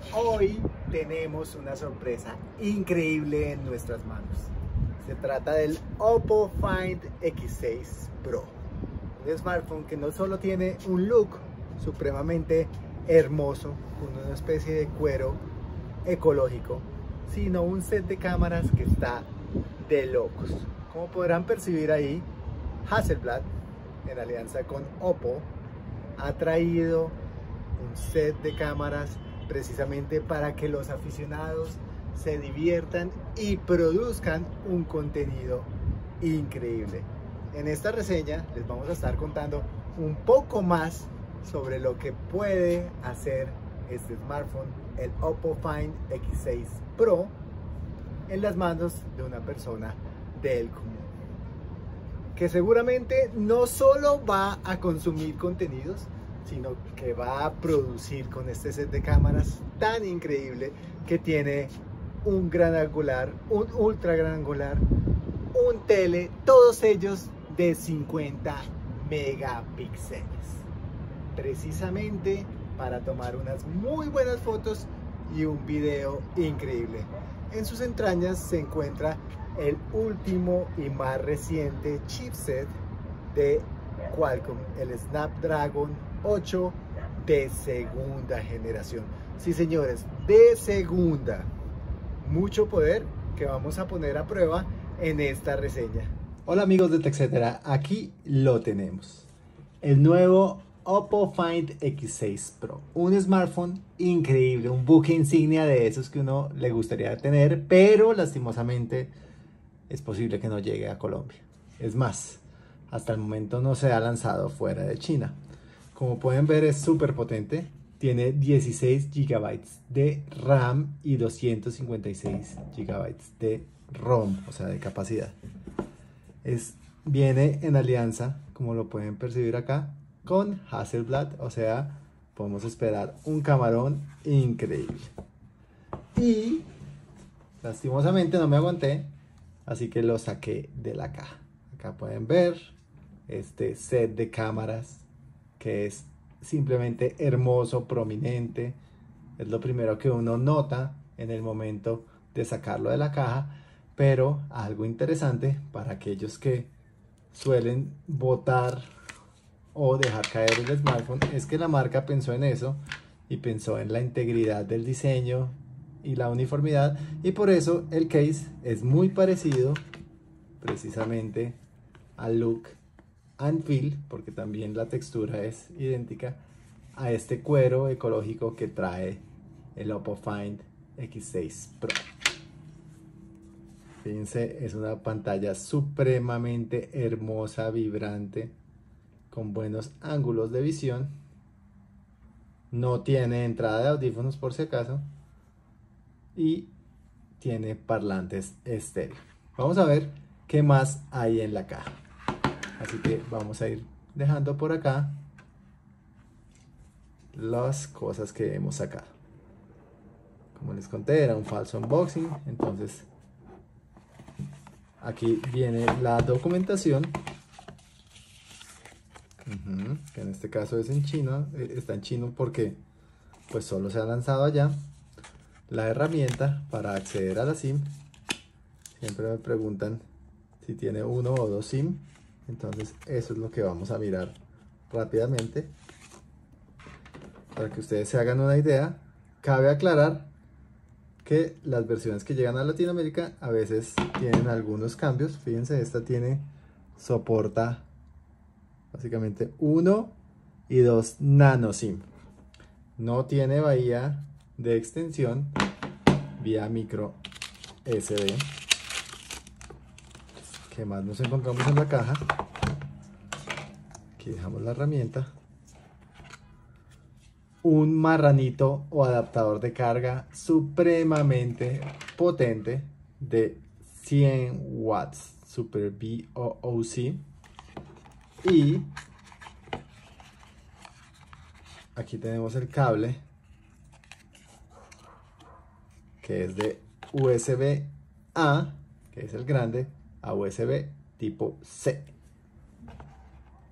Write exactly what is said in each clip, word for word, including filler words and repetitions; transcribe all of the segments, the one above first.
Hoy tenemos una sorpresa increíble en nuestras manos. Se trata del Oppo Find X seis Pro, un smartphone que no solo tiene un look supremamente hermoso con una especie de cuero ecológico, sino un set de cámaras que está de locos. Como podrán percibir ahí, Hasselblad, en alianza con Oppo, ha traído un set de cámaras precisamente para que los aficionados se diviertan y produzcan un contenido increíble. En esta reseña les vamos a estar contando un poco más sobre lo que puede hacer este smartphone, el Oppo Find X seis Pro, en las manos de una persona del común, que seguramente no solo va a consumir contenidos, sino que va a producir con este set de cámaras tan increíble que tiene un gran angular, un ultra gran angular, un tele, todos ellos de cincuenta megapíxeles, precisamente para tomar unas muy buenas fotos y un video increíble. En sus entrañas se encuentra el último y más reciente chipset de Qualcomm, el Snapdragon ocho de segunda generación. Sí, señores, de segunda. Mucho poder que vamos a poner a prueba en esta reseña. Hola amigos de TechCetera, aquí lo tenemos. El nuevo Oppo Find X seis Pro, un smartphone increíble, un buque insignia de esos que uno le gustaría tener, pero lastimosamente es posible que no llegue a Colombia. Es más, hasta el momento no se ha lanzado fuera de China. Como pueden ver, es súper potente. Tiene dieciséis gigabytes de RAM y doscientos cincuenta y seis gigabytes de ROM, o sea, de capacidad. Es, viene en alianza, como lo pueden percibir acá, con Hasselblad, o sea, podemos esperar un camarón increíble. Y lastimosamente no me aguanté, así que lo saqué de la caja. Acá pueden ver este set de cámaras que es simplemente hermoso, prominente. Es lo primero que uno nota en el momento de sacarlo de la caja, pero algo interesante para aquellos que suelen botar o dejar caer el smartphone es que la marca pensó en eso y pensó en la integridad del diseño y la uniformidad, y por eso el case es muy parecido precisamente al look and feel, porque también la textura es idéntica a este cuero ecológico que trae el Oppo Find X seis Pro. Fíjense, es una pantalla supremamente hermosa, vibrante, con buenos ángulos de visión. No tiene entrada de audífonos por si acaso, y tiene parlantes estéreo. Vamos a ver qué más hay en la caja. Así que vamos a ir dejando por acá las cosas que hemos sacado. Como les conté, era un falso unboxing. Entonces aquí viene la documentación, uh-huh, que en este caso es en chino. Está en chino porque pues solo se ha lanzado allá. La herramienta para acceder a la SIM. Siempre me preguntan si tiene uno o dos SIM. Entonces eso es lo que vamos a mirar rápidamente para que ustedes se hagan una idea. Cabe aclarar que las versiones que llegan a Latinoamérica a veces tienen algunos cambios. Fíjense, esta tiene, soporta básicamente uno y dos nano SIM. No tiene bahía de extensión vía micro S D. ¿Qué más nos encontramos en la caja? Aquí dejamos la herramienta. Un marranito o adaptador de carga supremamente potente de cien watts, Super B O O C. Y aquí tenemos el cable, que es de U S B A, que es el grande, a U S B tipo C,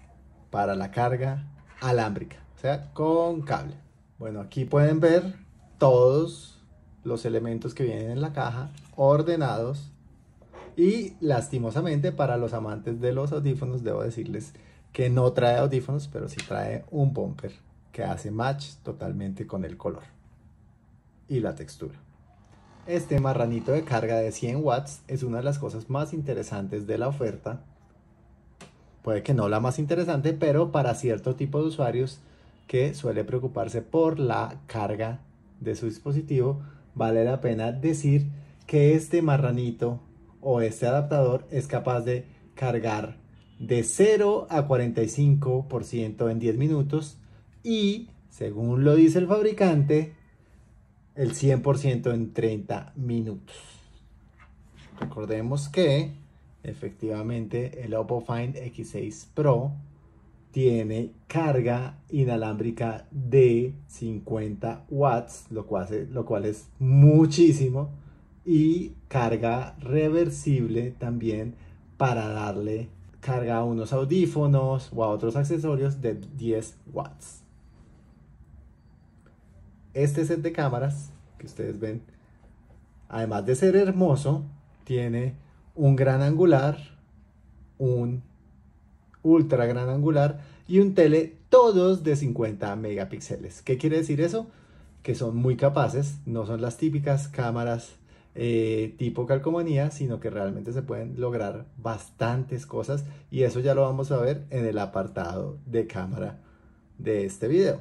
para la carga alámbrica, o sea, con cable. Bueno, aquí pueden ver todos los elementos que vienen en la caja ordenados. Y lastimosamente para los amantes de los audífonos debo decirles que no trae audífonos, pero sí trae un bumper que hace match totalmente con el color y la textura. Este marranito de carga de cien watts es una de las cosas más interesantes de la oferta. Puede que no la más interesante, pero para cierto tipo de usuarios que suele preocuparse por la carga de su dispositivo, vale la pena decir que este marranito o este adaptador es capaz de cargar de cero a cuarenta y cinco por ciento en diez minutos y, según lo dice el fabricante, el cien por ciento en treinta minutos. Recordemos que efectivamente el Oppo Find X seis Pro tiene carga inalámbrica de cincuenta watts, lo cual, hace, lo cual es muchísimo, y carga reversible también para darle carga a unos audífonos o a otros accesorios de diez watts. Este set de cámaras que ustedes ven, además de ser hermoso, tiene un gran angular, un ultra gran angular y un tele, todos de cincuenta megapíxeles. ¿Qué quiere decir eso? Que son muy capaces, no son las típicas cámaras eh, tipo calcomanía, sino que realmente se pueden lograr bastantes cosas, y eso ya lo vamos a ver en el apartado de cámara de este video.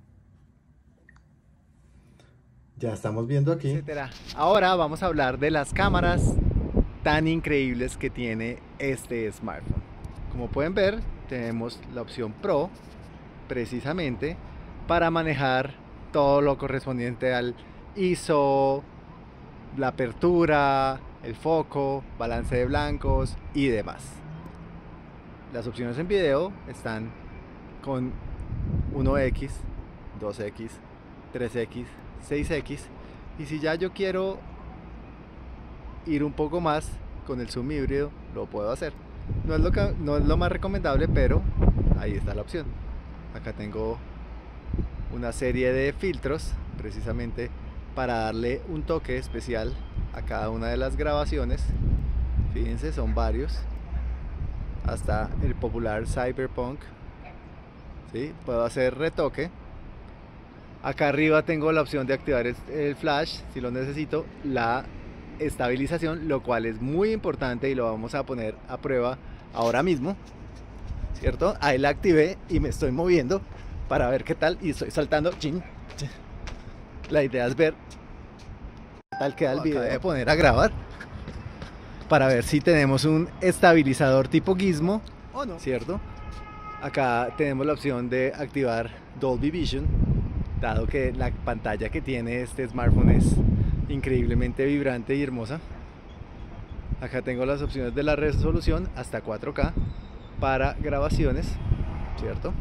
Ya estamos viendo aquí. Etcétera. Ahora vamos a hablar de las cámaras tan increíbles que tiene este smartphone. Como pueden ver, tenemos la opción Pro, precisamente para manejar todo lo correspondiente al I S O, la apertura, el foco, balance de blancos y demás. Las opciones en video están con uno equis, dos equis, tres equis, seis equis, y si ya yo quiero ir un poco más con el zoom híbrido, lo puedo hacer. No es lo que, no es lo más recomendable, pero ahí está la opción. Acá tengo una serie de filtros precisamente para darle un toque especial a cada una de las grabaciones. Fíjense, son varios, hasta el popular Cyberpunk. ¿Sí? Puedo hacer retoque. Acá arriba tengo la opción de activar el flash si lo necesito, la estabilización, lo cual es muy importante y lo vamos a poner a prueba ahora mismo, ¿cierto? Ahí la activé y me estoy moviendo para ver qué tal, y estoy saltando. La idea es ver qué tal queda el video. Voy a poner a grabar para ver si tenemos un estabilizador tipo Gizmo o no, ¿cierto? Acá tenemos la opción de activar Dolby Vision, dado que la pantalla que tiene este smartphone es increíblemente vibrante y hermosa. Acá tengo las opciones de la resolución hasta cuatro K para grabaciones, ¿cierto?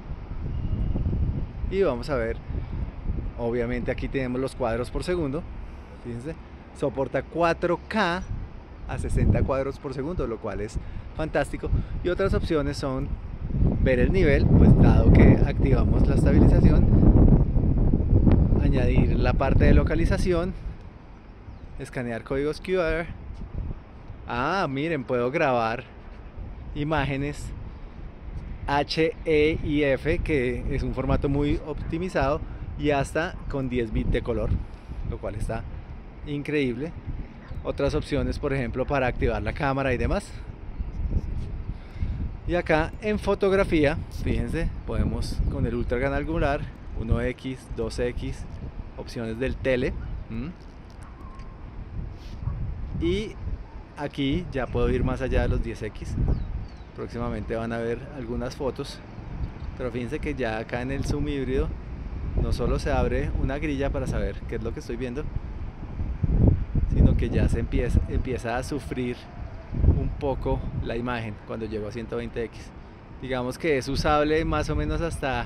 Y vamos a ver, obviamente aquí tenemos los cuadros por segundo. Fíjense, soporta cuatro K a sesenta cuadros por segundo, lo cual es fantástico. Y otras opciones son ver el nivel, pues dado que activamos la estabilización, añadir la parte de localización, escanear códigos Q R. Ah, miren, puedo grabar imágenes H E I F, que es un formato muy optimizado, y hasta con diez bits de color, lo cual está increíble. Otras opciones, por ejemplo, para activar la cámara y demás. Y acá en fotografía, fíjense, podemos con el ultra gran angular, uno equis, dos equis, opciones del tele. ¿Mm? Y aquí ya puedo ir más allá de los diez equis. Próximamente van a ver algunas fotos, pero fíjense que ya acá en el zoom híbrido no solo se abre una grilla para saber qué es lo que estoy viendo, sino que ya se empieza, empieza a sufrir un poco la imagen cuando llego a ciento veinte equis. Digamos que es usable más o menos hasta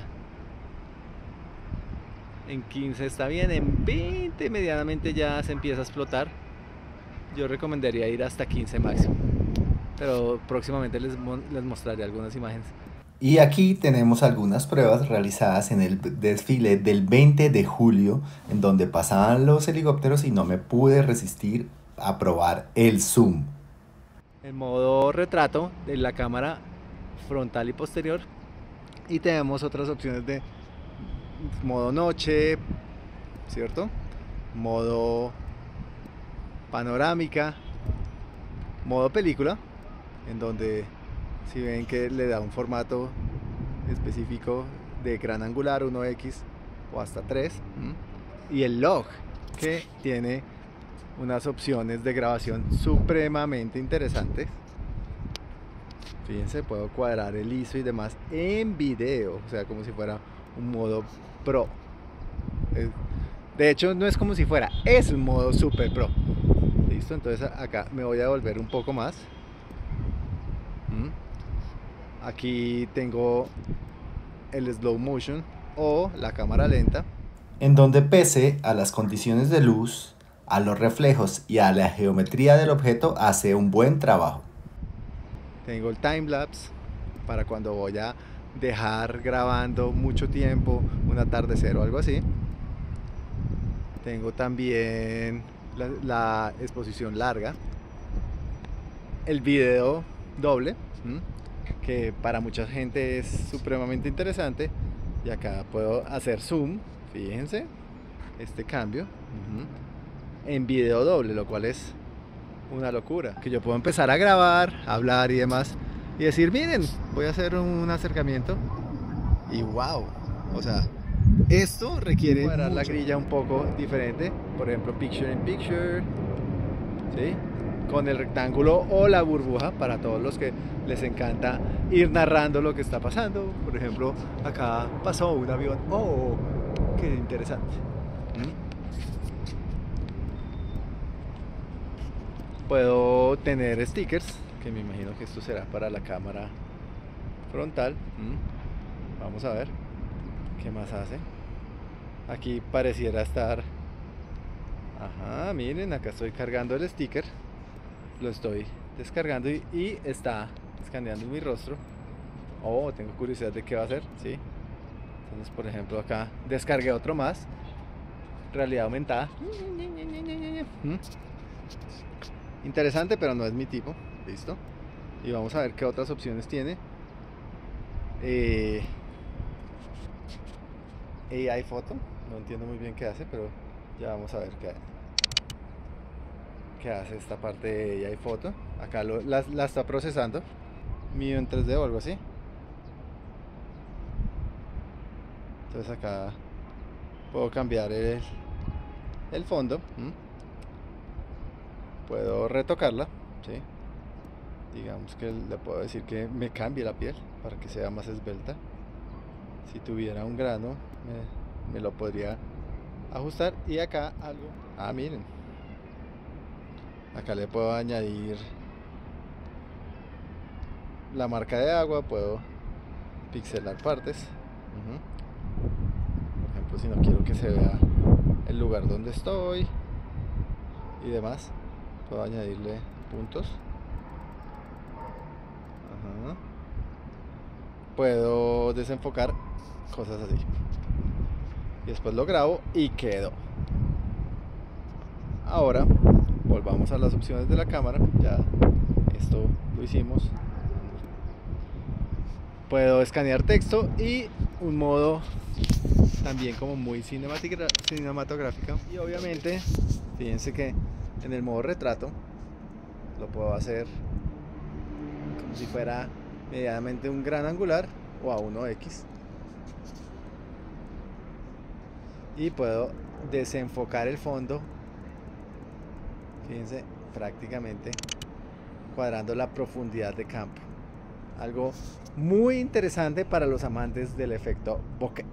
en quince, está bien, en veinte medianamente ya se empieza a explotar. Yo recomendaría ir hasta quince máximo, pero próximamente les, les mostraré algunas imágenes. Y aquí tenemos algunas pruebas realizadas en el desfile del veinte de julio, en donde pasaban los helicópteros y no me pude resistir a probar el zoom. El modo retrato de la cámara frontal y posterior, y tenemos otras opciones de modo noche, ¿cierto? Modo panorámica, modo película, en donde si ven que le da un formato específico de gran angular, uno equis o hasta tres, y el log, que tiene unas opciones de grabación supremamente interesantes. Fíjense, puedo cuadrar el I S O y demás en video, o sea, como si fuera un modo pro. De hecho, no es como si fuera, es un modo super pro. Listo, entonces acá me voy a volver un poco más. Aquí tengo el slow motion o la cámara lenta, en donde pese a las condiciones de luz, a los reflejos y a la geometría del objeto, hace un buen trabajo. Tengo el timelapse para cuando voy a dejar grabando mucho tiempo, un atardecer o algo así. Tengo también la, la exposición larga, el video doble, ¿m? que para mucha gente es supremamente interesante. Y acá puedo hacer zoom, fíjense, este cambio uh-huh, en video doble, lo cual es una locura. Que yo puedo empezar a grabar, hablar y demás, y decir, miren, voy a hacer un acercamiento, y wow, o sea, esto requiere cuadrar la grilla un poco diferente, por ejemplo, picture in picture, ¿sí? Con el rectángulo o la burbuja, para todos los que les encanta ir narrando lo que está pasando. Por ejemplo, acá pasó un avión, oh, qué interesante. ¿Mm? Puedo tener stickers, que me imagino que esto será para la cámara frontal. ¿Mm? Vamos a ver qué más hace. Aquí pareciera estar, ajá, miren, acá estoy cargando el sticker, lo estoy descargando y, y está escaneando mi rostro. Oh, tengo curiosidad de qué va a hacer, ¿sí? Entonces, por ejemplo, acá descargué otro más, realidad aumentada. ¿Mm? Interesante, pero no es mi tipo. Listo. Y vamos a ver qué otras opciones tiene. Eh, A I Photo. No entiendo muy bien qué hace, pero ya vamos a ver qué, qué hace esta parte de A I Photo. Acá lo, la, la está procesando. Mío en tres D o algo así. Entonces acá puedo cambiar el, el fondo. ¿Mm? Puedo retocarla, ¿sí? Digamos que le puedo decir que me cambie la piel para que sea más esbelta. Si tuviera un grano me, me lo podría ajustar. Y acá algo, ah, miren, acá le puedo añadir la marca de agua, puedo pixelar partes. Uh-huh. Por ejemplo, si no quiero que se vea el lugar donde estoy y demás, puedo añadirle puntos. Ajá. Puedo desenfocar cosas así y después lo grabo y quedó. Ahora volvamos a las opciones de la cámara. Ya esto lo hicimos. Puedo escanear texto y un modo también como muy cinematográfico. Y obviamente, fíjense que en el modo retrato lo puedo hacer como si fuera medianamente un gran angular o a uno equis. Y puedo desenfocar el fondo, fíjense, prácticamente cuadrando la profundidad de campo. Algo muy interesante para los amantes del efecto bokeh.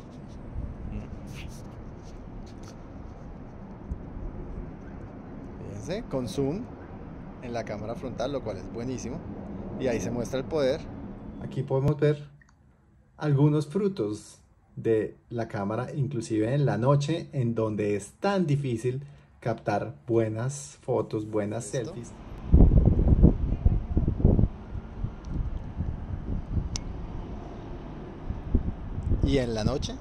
Fíjense, con zoom en la cámara frontal, lo cual es buenísimo. Y ahí se muestra el poder. Aquí podemos ver algunos frutos de la cámara, inclusive en la noche, en donde es tan difícil captar buenas fotos, buenas ¿Listo? selfies. ¿Y en la noche?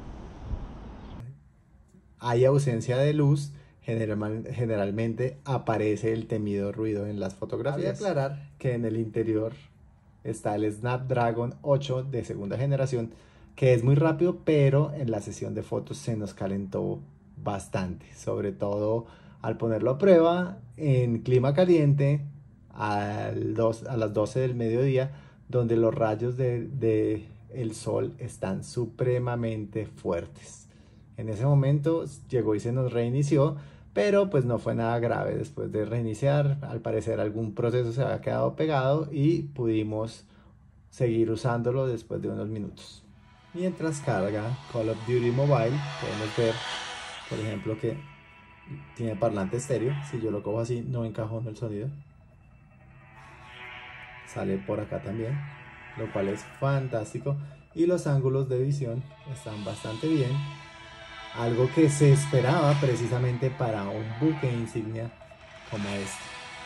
Hay ausencia de luz, general, generalmente aparece el temido ruido en las fotografías. Cabe aclarar que en el interior está el Snapdragon ocho de segunda generación, que es muy rápido, pero en la sesión de fotos se nos calentó bastante, sobre todo al ponerlo a prueba en clima caliente al dos, a las doce del mediodía, donde los rayos de, de el sol están supremamente fuertes. En ese momento llegó y se nos reinició, pero pues no fue nada grave. Después de reiniciar, al parecer algún proceso se había quedado pegado y pudimos seguir usándolo después de unos minutos. Mientras carga Call of Duty Mobile, podemos ver, por ejemplo, que tiene parlante estéreo. Si yo lo cojo así, no encajona el sonido. Sale por acá también, lo cual es fantástico. Y los ángulos de visión están bastante bien. Algo que se esperaba precisamente para un buque insignia como este.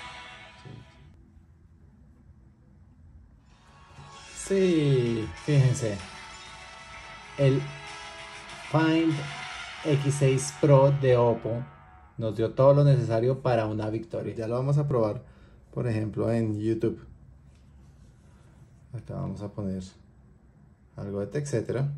Sí, fíjense. El Find X seis Pro de Oppo nos dio todo lo necesario para una victoria. Ya lo vamos a probar, por ejemplo, en YouTube. Acá vamos a poner algo de TechCetera.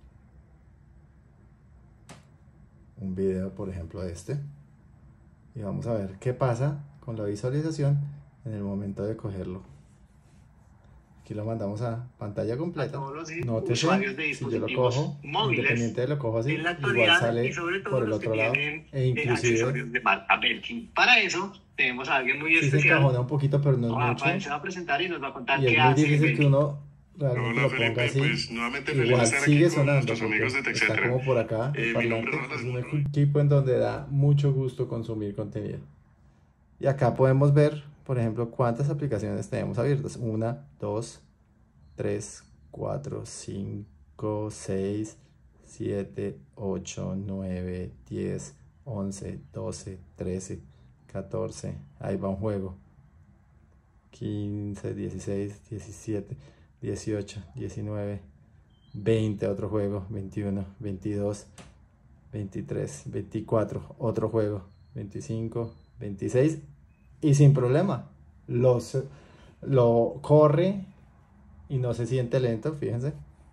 Un video, por ejemplo, este. Y vamos a ver qué pasa con la visualización en el momento de cogerlo. Aquí lo mandamos a pantalla completa. Nótese, si yo lo cojo, independiente de lo cojo así, igual sale por el otro lado. E inclusive, de marca Belkin. Para eso tenemos a alguien muy sí especial. se encajona un poquito, pero no es Ah, mucho. se va a presentar y nos va a contar Y qué es muy hace difícil Belkin. que uno realmente Hola, lo Felipe, ponga así. pues nuevamente feliz Igual de estar sigue aquí con sonando nuestros porque amigos de está TechCetera. como por acá el Eh, mi parlante. nombre es Es un Ronald. equipo en donde da mucho gusto consumir contenido. Y acá podemos ver, por ejemplo, cuántas aplicaciones tenemos abiertas. Una, dos, tres, cuatro, cinco, seis, siete, ocho, nueve, diez, once, doce, trece, catorce. Ahí va un juego. quince, dieciséis, diecisiete, dieciocho, diecinueve, veinte, otro juego. veintiuno, veintidós, veintitrés, veinticuatro, otro juego. veinticinco, veintiséis. Y sin problema. Los, lo corre y no se siente lento, fíjense.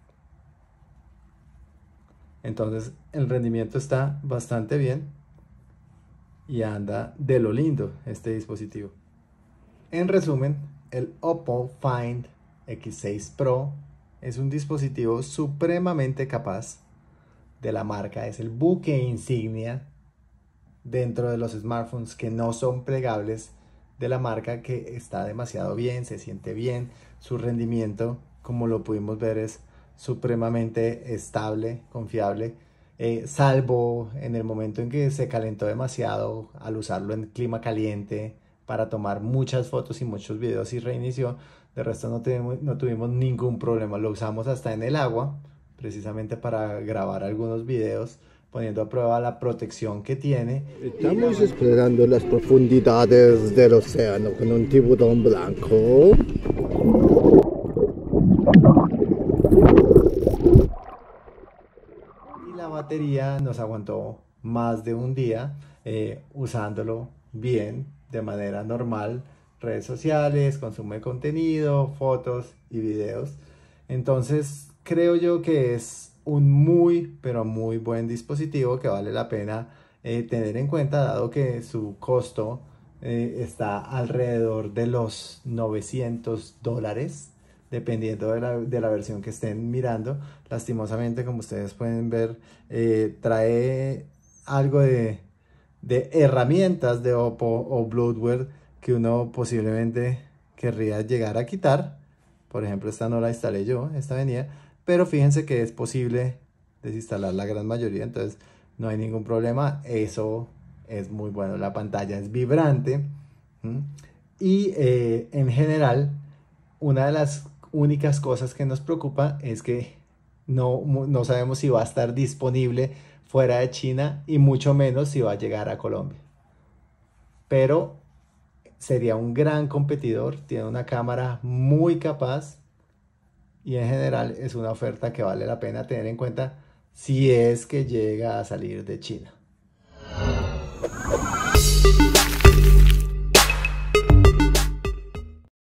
Entonces el rendimiento está bastante bien y anda de lo lindo este dispositivo. En resumen, el Oppo Find X seis Pro es un dispositivo supremamente capaz de la marca. Es el buque insignia dentro de los smartphones que no son plegables de la marca, que está demasiado bien, se siente bien. Su rendimiento, como lo pudimos ver, es supremamente estable, confiable, eh, salvo en el momento en que se calentó demasiado al usarlo en clima caliente para tomar muchas fotos y muchos videos y reinició. De resto no tuvimos, no tuvimos ningún problema. Lo usamos hasta en el agua, precisamente para grabar algunos videos, poniendo a prueba la protección que tiene. Estamos explorando las profundidades del océano con un tiburón blanco. Y la batería nos aguantó más de un día eh, usándolo bien, de manera normal, redes sociales, consumo de contenido, fotos y videos. Entonces creo yo que es un muy pero muy buen dispositivo que vale la pena eh, tener en cuenta, dado que su costo eh, está alrededor de los novecientos dólares, dependiendo de la, de la versión que estén mirando. Lastimosamente, como ustedes pueden ver, eh, trae algo de, de herramientas de Oppo o bloatware que uno posiblemente querría llegar a quitar. Por ejemplo, esta no la instalé yo, esta venía, pero fíjense que es posible desinstalar la gran mayoría, entonces no hay ningún problema. Eso es muy bueno. La pantalla es vibrante. ¿Mm? Y eh, en general, una de las únicas cosas que nos preocupa es que no, no sabemos si va a estar disponible fuera de China y mucho menos si va a llegar a Colombia. Pero sería un gran competidor, tiene una cámara muy capaz y en general es una oferta que vale la pena tener en cuenta si es que llega a salir de China.